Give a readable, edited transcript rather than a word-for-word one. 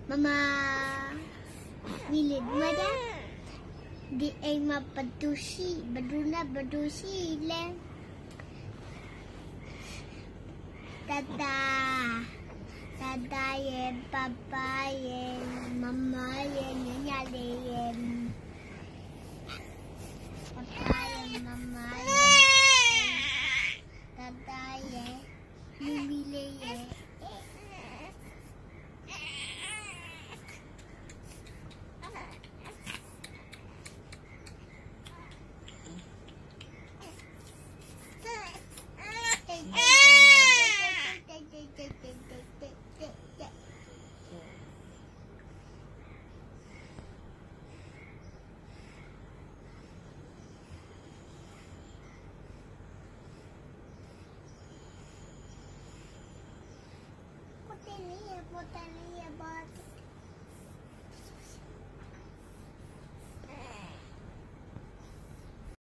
Mama Wilid mada di ema pedusi beduna bedusi le tata tata ye papa ye mama ye nyonya ye papa ye mama ye tata ye Wilid ye Potelia, potelia,